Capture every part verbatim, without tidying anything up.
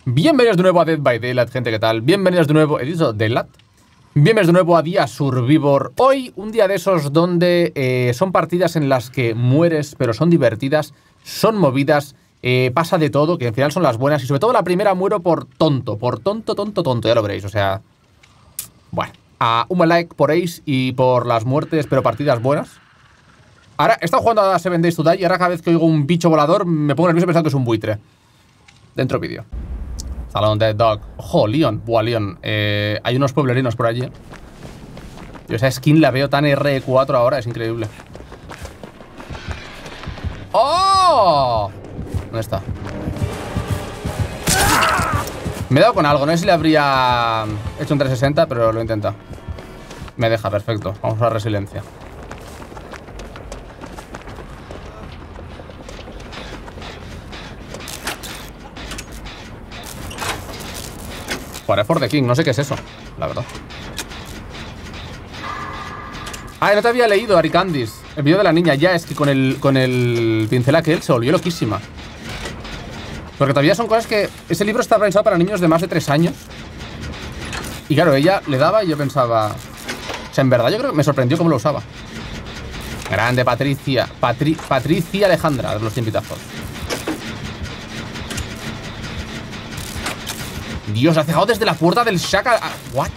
Bienvenidos de nuevo a Dead by Daylight, gente, ¿qué tal? Bienvenidos de nuevo, ¿he dicho Daylight? Bienvenidos de nuevo a Día Survivor. Hoy, un día de esos donde eh, son partidas en las que mueres, pero son divertidas, son movidas, eh, pasa de todo, que al final son las buenas. Y sobre todo la primera muero por tonto, por tonto, tonto, tonto, ya lo veréis, o sea... Bueno, a un like por Ace y por las muertes, pero partidas buenas. Ahora, he estado jugando a Seven Days to Die y ahora cada vez que oigo un bicho volador me pongo nervioso pensando que es un buitre. Dentro vídeo. Salón de Dog. Ojo, Leon. Buah, Leon. Eh, hay unos pueblerinos por allí. Yo esa skin la veo tan R cuatro ahora, es increíble. ¡Oh! ¿Dónde está? Me he dado con algo. No sé si le habría hecho un trescientos sesenta, pero lo he intentado. Me deja, perfecto. Vamos a la resiliencia. For the King, no sé qué es eso, la verdad. Ah, no te había leído, Aricandis. El vídeo de la niña, ya es que con el, con el pincel aquel se volvió loquísima. Porque todavía son cosas que... Ese libro está pensado para niños de más de tres años. Y claro, ella le daba y yo pensaba... O sea, en verdad yo creo que me sorprendió cómo lo usaba. Grande Patricia. Patri, Patricia Alejandra, de los cien pitazos. Dios, ha cegado desde la puerta del Shaka. ¿What?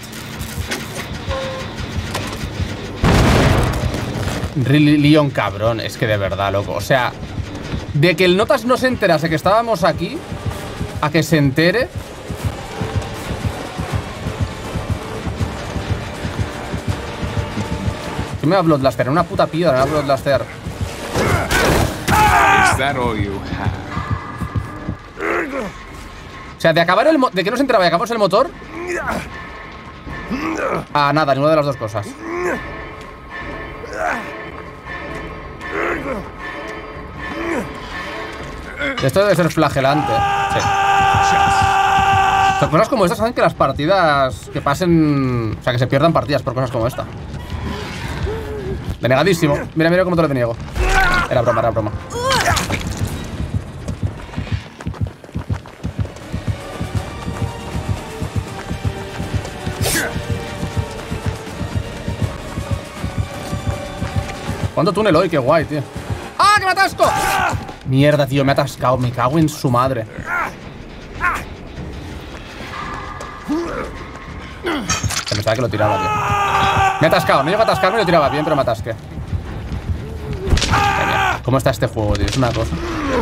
Leon, cabrón. Es que de verdad, loco. O sea, de que el Notas no se enterase que estábamos aquí, a que se entere. ¿Qué me va a Bloodlaster? Una puta piedra, me va a Bloodlaster. O sea, de acabar el mo de que no se enteraba y acabamos el motor. Ah, nada, ninguna de las dos cosas. Esto debe ser flagelante. Sí. O sea, cosas como estas hacen que las partidas que pasen... O sea, que se pierdan partidas por cosas como esta. Denegadísimo. Mira, mira cómo te lo deniego. Era broma, era broma. ¿Cuánto túnel hoy? Qué guay, tío. ¡Ah, que me atasco! Mierda, tío, me ha atascado. Me cago en su madre. Se pensaba que lo tiraba, tío. Me ha atascado. No llego a atascarme y lo tiraba bien, pero me atasqué. Genial. ¿Cómo está este juego, tío? Es una cosa.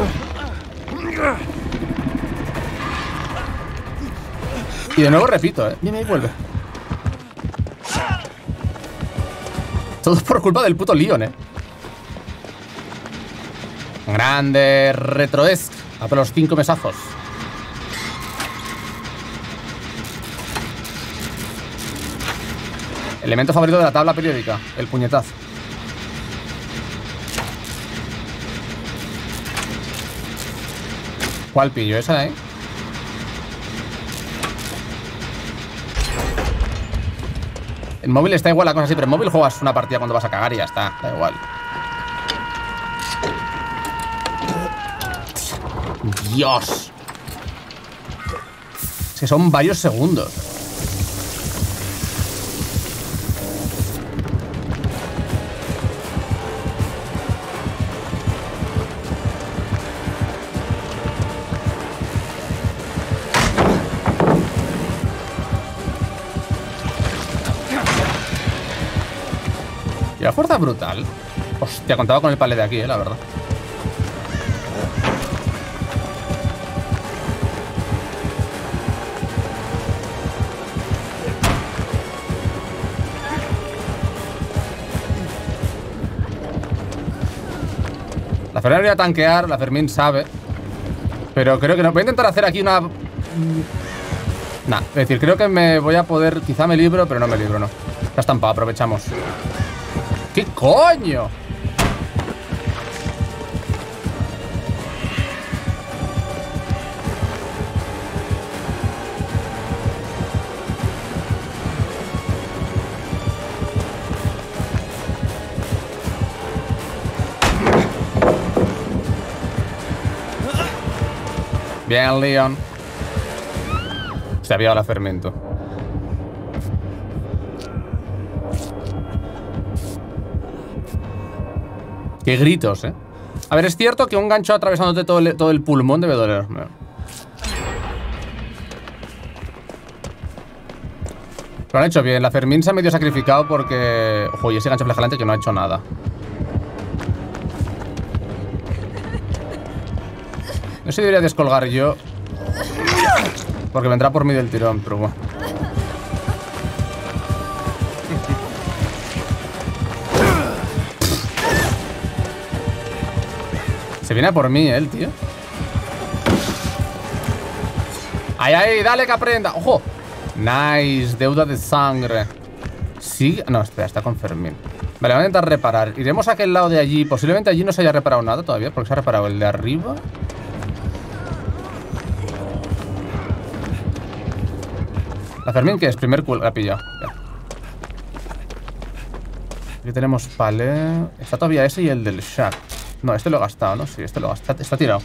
Y de nuevo repito, eh. Dime y vuelve. Todo por culpa del puto Leon, eh. Grande Retroesc. A por los cinco mesazos. Elemento favorito de la tabla periódica. El puñetazo. ¿Cuál pillo? Esa, eh. En móvil está igual la cosa así, pero en móvil juegas una partida cuando vas a cagar y ya está. Da igual. Dios. Es que son varios segundos. Y la fuerza brutal. Hostia, contaba con el palet de aquí, eh, la verdad. La Ferrari voy a tanquear, la Fermín sabe. Pero creo que no. Voy a intentar hacer aquí una... Nah, es decir, creo que me voy a poder... Quizá me libro, pero no me libro, no. Ya estampado, aprovechamos. ¿Qué coño? Bien, Leon. Se había dado la fermento. Qué gritos, eh. A ver, es cierto que un gancho atravesándote todo el, todo el pulmón debe doler. Pero lo han hecho bien. La Fermín se ha medio sacrificado porque... Ojo, y ese gancho flagelante que no ha hecho nada. No sé si debería descolgar yo, porque vendrá por mí del tirón, pero bueno. Se viene a por mí, ¿eh, el tío? ¡Ay, ay! ¡Dale que aprenda! ¡Ojo! Nice, deuda de sangre. Sí, no, espera, está con Fermín. Vale, voy a intentar reparar. Iremos a aquel lado de allí. Posiblemente allí no se haya reparado nada todavía, porque se ha reparado el de arriba. La Fermín, ¿qué es? Primer culo. La ha pillado. Ya. Aquí tenemos palé. Está todavía ese y el del Shack. No, este lo he gastado, ¿no? Sí, este lo he gastado. Está tirado.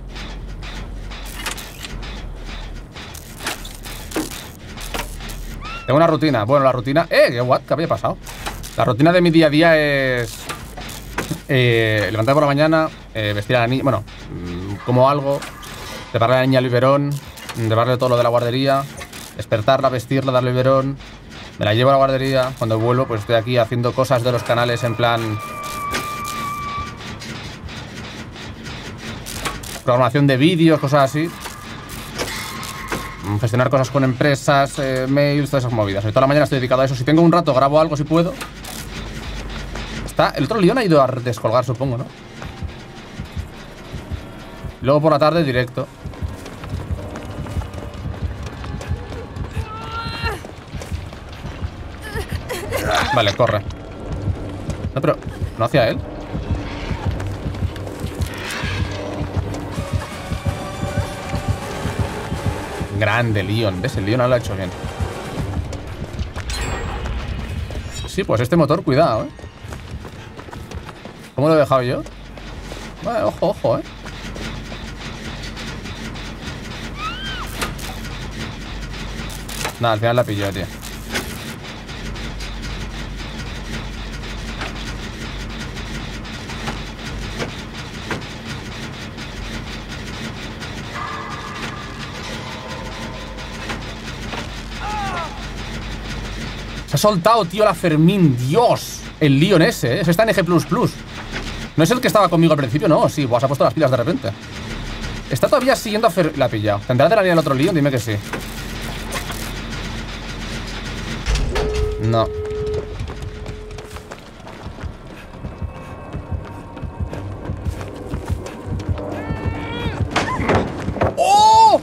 Tengo una rutina. Bueno, la rutina... ¡Eh! ¿Qué, what? ¿Qué había pasado? La rutina de mi día a día es... Eh, levantarme por la mañana, eh, vestir a la niña... Bueno, mmm, como algo. Preparar a la niña al biberón. Llevarle todo lo de la guardería. Despertarla, vestirla, darle biberón. Me la llevo a la guardería. Cuando vuelvo, pues estoy aquí haciendo cosas de los canales en plan... programación de vídeos, cosas así. Gestionar cosas con empresas, eh, mails, todas esas movidas. Y toda la mañana estoy dedicado a eso. Si tengo un rato, grabo algo si puedo. Está... El otro león ha ido a descolgar, supongo, ¿no? Luego por la tarde, directo. Vale, corre. No, pero... ¿No hacia él? Grande, Leon. ¿Ves? El Leon no lo ha hecho bien. Sí, pues este motor, cuidado, ¿eh? ¿Cómo lo he dejado yo? Vale, ojo, ojo, ¿eh? Nada, al final la pilló, tío. Se ha soltado, tío, la Fermín. Dios. El Leon ese, ¿eh? Ese está en G plus plus. No es el que estaba conmigo al principio, no. Sí, pues ha puesto las pilas de repente. Está todavía siguiendo a Fer... La ha pillado. ¿Tendrá de la línea el otro Leon? Dime que sí. No. ¡Oh!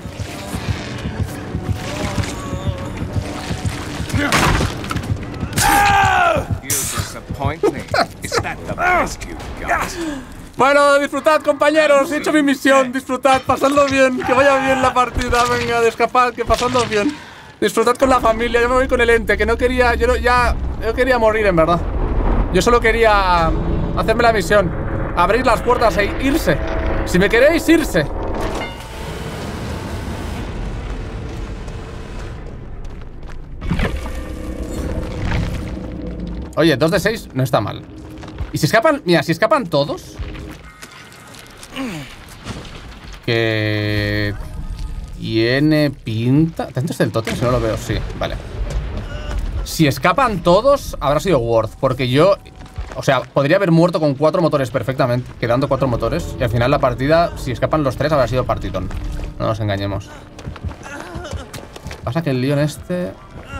Bueno, disfrutad, compañeros. He hecho mi misión. Disfrutad, pasadlo bien. Que vaya bien la partida. Venga, de escapar, que pasadlo bien. Disfrutad con la familia. Yo me voy con el ente. Que no quería. Yo no, ya. Yo quería morir, en verdad. Yo solo quería hacerme la misión. Abrir las puertas e irse. Si me queréis, irse. Oye, dos de seis no está mal. Y si escapan, mira, si escapan todos. Que tiene pinta. ¿Dentro está el tótem? Si no lo veo, sí, vale. Si escapan todos, habrá sido worth. Porque yo, o sea, podría haber muerto con cuatro motores perfectamente, quedando cuatro motores. Y al final la partida, si escapan los tres, habrá sido partidón. No nos engañemos. Pasa que el Leon este...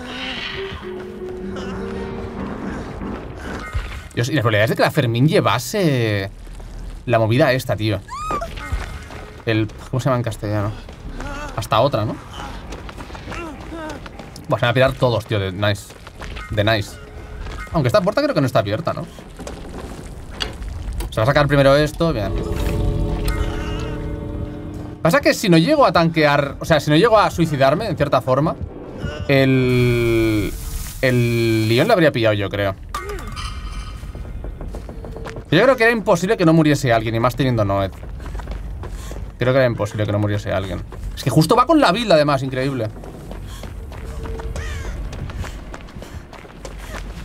Dios, y la probabilidad es de que la Fermín llevase la movida esta, tío. El... ¿Cómo se llama en castellano? Hasta otra, ¿no? Buah, se van a pirar todos, tío, de nice. De nice. Aunque esta puerta creo que no está abierta, ¿no? Se va a sacar primero esto, bien. Pasa que si no llego a tanquear... O sea, si no llego a suicidarme, en cierta forma, El... El Leon lo habría pillado yo, creo. Yo creo que era imposible que no muriese alguien, y más teniendo Noed. Creo que era imposible que no muriese alguien. Es que justo va con la build, además, increíble.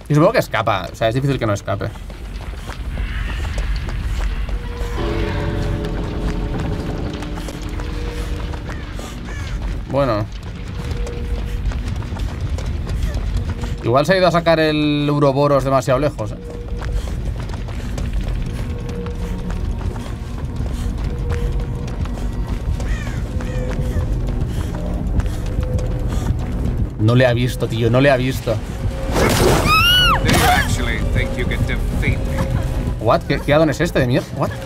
Y supongo que escapa. O sea, es difícil que no escape. Bueno. Igual se ha ido a sacar el Uroboros demasiado lejos, ¿eh? No le ha visto, tío, no le ha visto. What? ¿Qué, qué addon es este de mierda? What?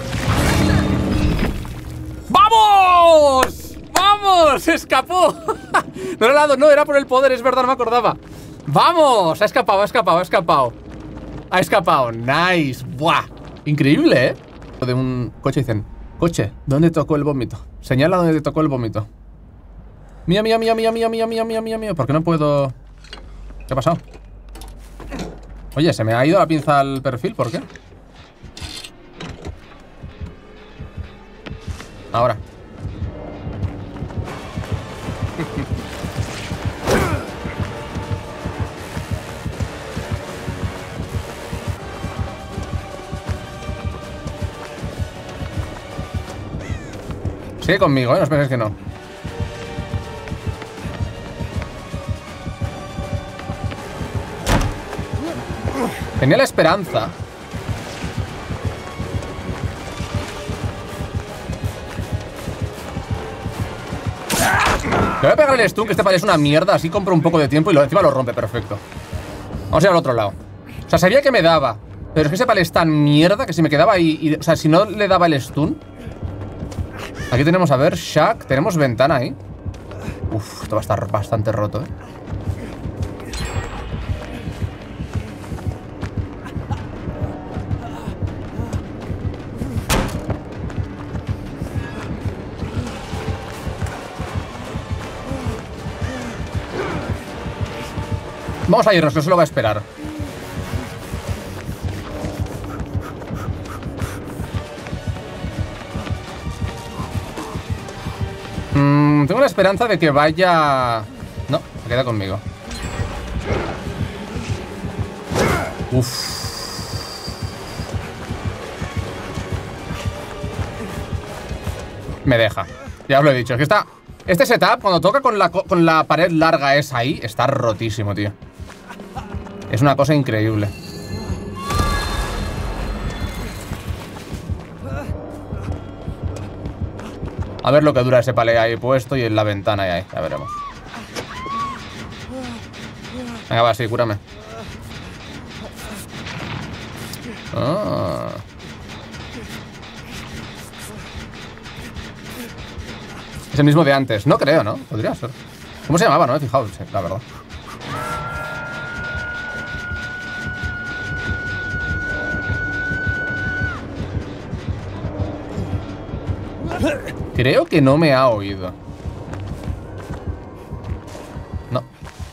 ¡Vamos! ¡Vamos! ¡Se escapó! No era el addon, no, era por el poder, es verdad, no me acordaba. ¡Vamos! Ha escapado, ha escapado, ha escapado. Ha escapado, nice. ¡Buah! Increíble, ¿eh? De un coche dicen, coche, ¿dónde tocó el vómito? Señala dónde te tocó el vómito. Mía, mía, mía, mía, mía, mía, mía, mía, mía, mía. ¿Por qué no puedo...? ¿Qué ha pasado? Oye, se me ha ido la pinza al perfil, ¿por qué? Ahora. Sigue conmigo, ¿eh? No os penséis que no. Tenía la esperanza. Le voy a pegar el stun, que este parece una mierda. Así compro un poco de tiempo y lo, encima lo rompe, perfecto. Vamos a ir al otro lado. O sea, sabía que me daba, pero es que ese pal es tan mierda que si me quedaba ahí y, o sea, si no le daba el stun. Aquí tenemos, a ver, Shaq. Tenemos ventana ahí. Uf, esto va a estar bastante roto, eh. Vamos a irnos, que eso lo va a esperar. Mm, tengo la esperanza de que vaya... No, se queda conmigo. Uf. Me deja. Ya os lo he dicho. Es que está... Este setup, cuando toca con la, con la pared larga esa ahí, está rotísimo, tío. Es una cosa increíble. A ver lo que dura ese palé ahí puesto y en la ventana ahí, ya veremos. Venga, va, sí, cúrame. Ah. Es el mismo de antes. No creo, ¿no? Podría ser. ¿Cómo se llamaba? No he fijado, sí, la verdad. Creo que no me ha oído. No.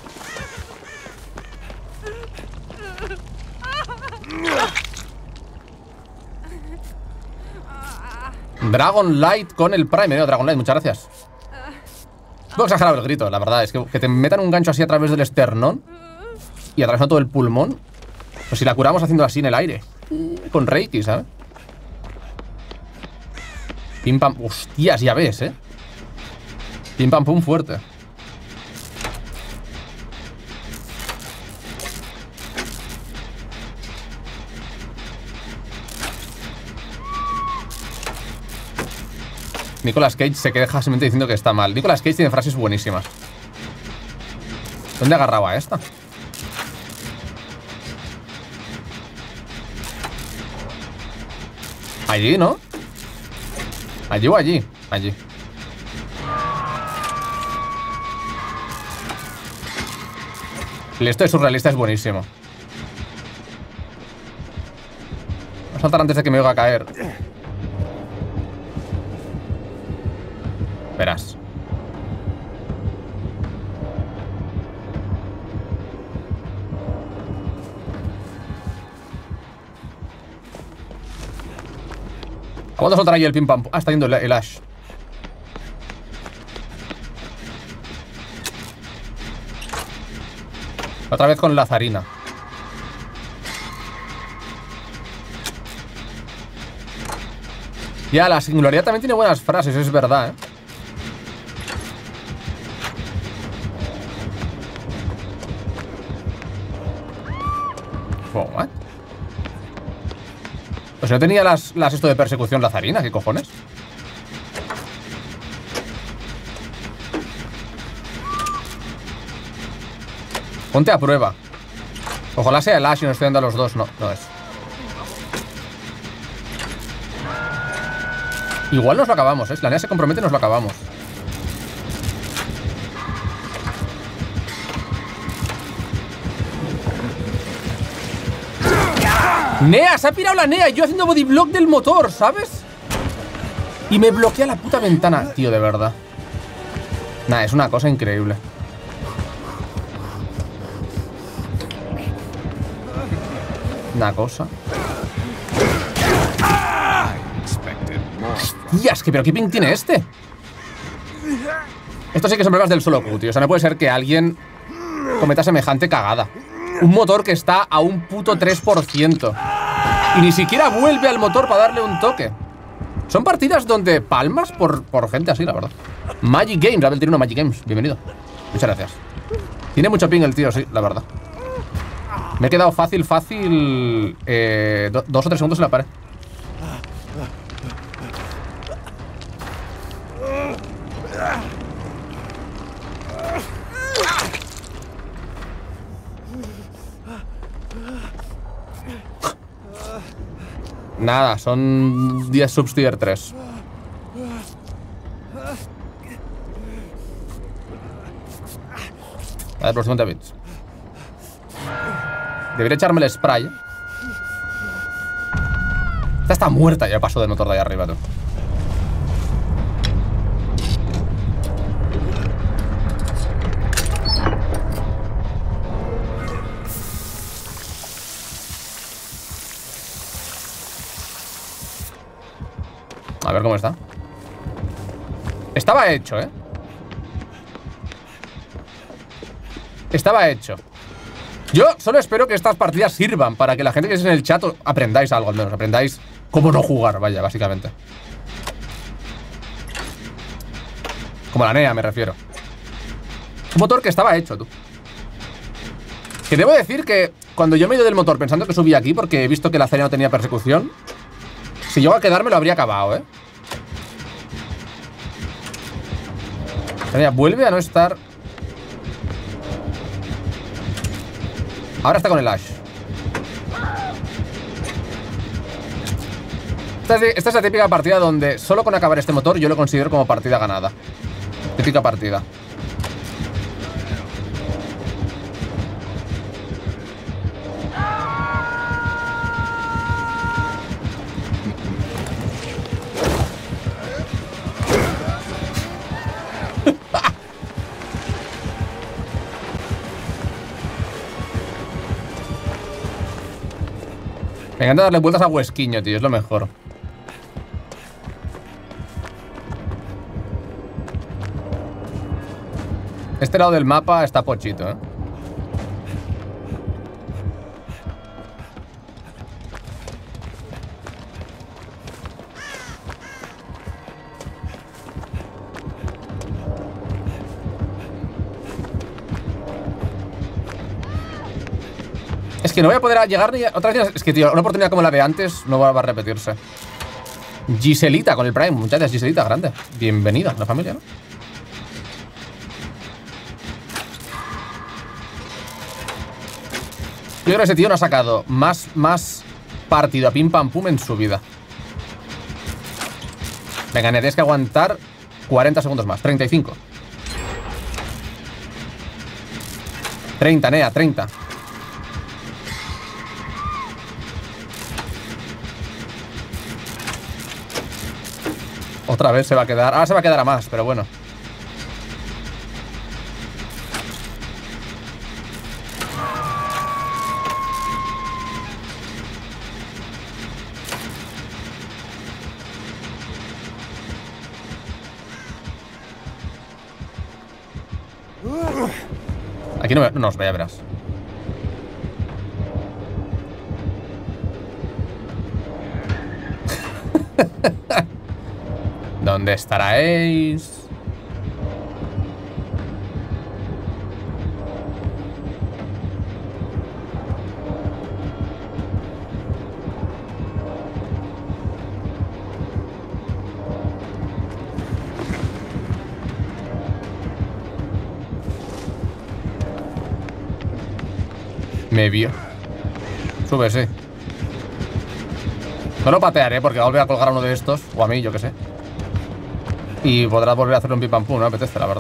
Dragon Light con el Prime. No, Dragon Light, muchas gracias. Un poco exagerado el grito, la verdad. Es que, que te metan un gancho así a través del esternón y atravesando todo el pulmón. Pues si la curamos haciendo así en el aire. Con Reiki, ¿sabes? Pim pam. Hostias, ya ves, ¿eh? Pim pam pum fuerte. Nicolas Cage se queja simplemente diciendo que está mal. Nicolas Cage tiene frases buenísimas. ¿Dónde agarraba esta? Allí, ¿no? Allí o allí. Allí. El esto de surrealista es buenísimo. Voy a saltar antes de que me oiga caer. Verás. ¿A cuándo soltará ahí el pim pam? Ah, está yendo el, el Ash. Otra vez con la zarina. Ya, la singularidad también tiene buenas frases, es verdad, ¿eh? Oh, ¿what? Pues no tenía las, las esto de persecución lazarina, ¿qué cojones? Ponte a prueba. Ojalá sea el Ash y nos esté dando a los dos. No, no es. Igual nos lo acabamos, ¿eh? Si la Nea se compromete, nos lo acabamos. Nea, se ha pirado la Nea. Yo haciendo bodyblock del motor, ¿sabes? Y me bloquea la puta ventana. Tío, de verdad. Nah, es una cosa increíble. Una cosa. Hostias, que pero qué ping tiene este. Esto sí que son pruebas del solo Q, tío. O sea, no puede ser que alguien cometa semejante cagada. Un motor que está a un puto tres por ciento. Y ni siquiera vuelve al motor para darle un toque. Son partidas donde palmas por, por gente así, la verdad. Magic Games, Abel tiene uno Magic Games. Bienvenido. Muchas gracias. Tiene mucho ping el tío, sí, la verdad. Me he quedado fácil, fácil eh, do, Dos o tres segundos en la pared. Nada, son diez subs tier tres. A ver, por cincuenta bits. Debería echarme el spray. Esta está muerta, ya pasó del motor de ahí arriba, tú. A ver cómo está. Estaba hecho, ¿eh? Estaba hecho. Yo solo espero que estas partidas sirvan para que la gente que esté en el chat aprendáis algo, al menos. Aprendáis cómo no jugar, vaya, básicamente. Como la Nea, me refiero. Un motor que estaba hecho, tú. Que debo decir que cuando yo me he ido del motor pensando que subía aquí, porque he visto que la Cenia no tenía persecución, si llego a quedarme lo habría acabado, ¿eh? Cenia, vuelve a no estar. Ahora está con el Ash. Esta es, esta es la típica partida donde solo con acabar este motor yo lo considero como partida ganada. Típica partida. Me encanta darle vueltas a Huesquiño, tío, es lo mejor. Este lado del mapa está pochito, ¿eh? Es que no voy a poder llegar ni a... Otra vez, es que, tío, una oportunidad como la de antes no va a repetirse. Giselita con el Prime. Muchas gracias, Giselita, grande. Bienvenida a la familia, ¿no? Yo creo que ese tío no ha sacado más, más partido a pim pam pum en su vida. Venga, tienes que aguantar cuarenta segundos más. treinta y cinco. treinta, Nea, treinta. Otra vez se va a quedar. Ahora se va a quedar a más, pero bueno. Aquí no, me, no nos vaya, verás. ¿Dónde estaréis? Me vio. Sube, sí. No lo patearé porque va a volver a colgar a uno de estos. O a mí, yo que sé. Y podrás volver a hacer un pim pam pum. No me apetece, la verdad.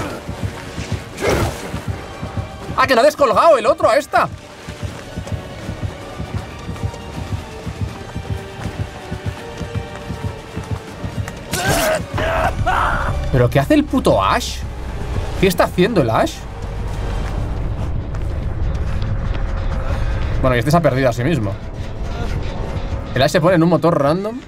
¡Ah, que no ha descolgado el otro a esta! ¿Pero qué hace el puto Ash? ¿Qué está haciendo el Ash? Bueno, y este se ha perdido a sí mismo. El Ash se pone en un motor random.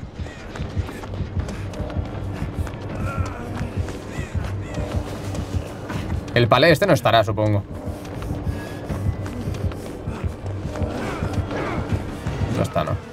El palé este no estará, supongo. No está, no.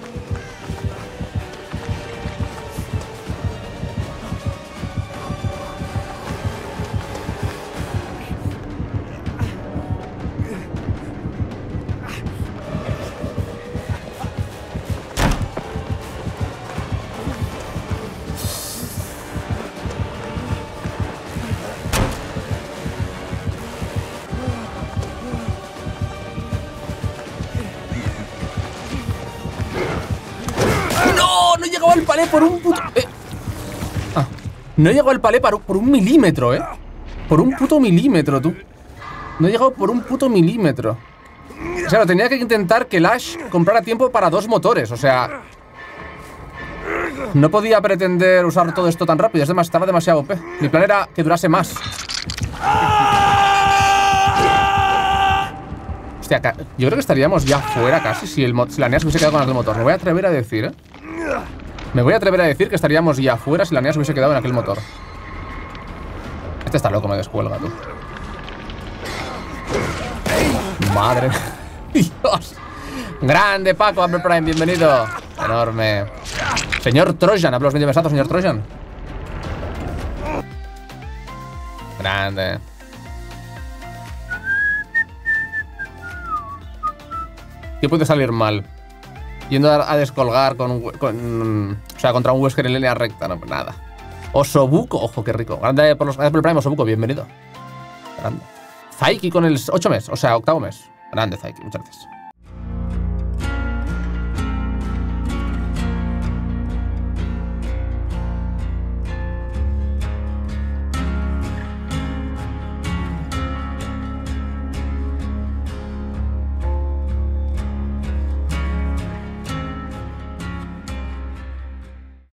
No he llegado al palé por un puto... Eh. Ah, no he llegado al palé por, por un milímetro, eh. Por un puto milímetro, tú. No he llegado por un puto milímetro. O sea, lo tenía que intentar que el Ash comprara tiempo para dos motores. O sea... No podía pretender usar todo esto tan rápido. Es demasiado, estaba demasiado O P. Mi plan era que durase más. Hostia, yo creo que estaríamos ya fuera casi si, el, si la N E A S hubiese quedado con aquel motor. Me voy a atrever a decir, ¿eh? Me voy a atrever a decir que estaríamos ya fuera si la N E A S hubiese quedado en aquel motor. Este está loco, me descuelga, tú. Madre mía. Dios. Grande, Paco, Amber Prime, bienvenido. Enorme. Señor Trojan, hablo los veinte mesazos, señor Trojan. Grande. ¿Qué puede salir mal? Yendo a, a descolgar con, con... O sea, contra un Wesker en línea recta. No, nada. Osobuco. Ojo, qué rico. Grande por los Apple Prime, Osobuco. Bienvenido. Grande. Zaiki con el ocho mes. O sea, octavo mes. Grande, Zaiki. Muchas gracias.